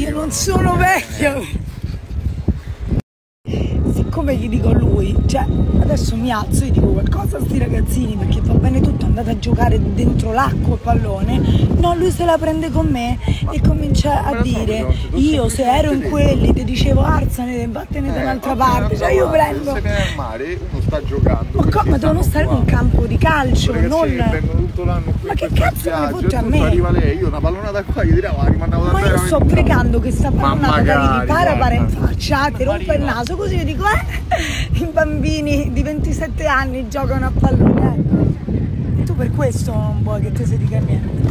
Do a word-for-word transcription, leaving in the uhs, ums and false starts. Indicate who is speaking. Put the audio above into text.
Speaker 1: io non sono vecchia. Siccome gli dico a lui, cioè adesso mi alzo e dico qualcosa a sti ragazzini perché va bene tutto, andate a giocare dentro l'acqua il pallone, no, lui se la prende con me e comincia a dire io se ero in quelli ti dicevo alzane, vattene da un'altra parte, cioè io prendo,
Speaker 2: se ne è al mare uno sta giocando,
Speaker 1: ma come devono stare in un campo di calcio, non
Speaker 2: vengono tutto l'anno qui,
Speaker 1: ma che cazzo mi fotte a me?
Speaker 2: Arriva lei, io una pallonata qua gli direi ma rimandavo da
Speaker 1: ma io sto pregando che sta pallonata che arrivi para para in faccia, ti rompe il naso, così io dico eh i bambini di ventisette anni giocano a pallone, ecco. E tu per questo non vuoi che te si dica niente.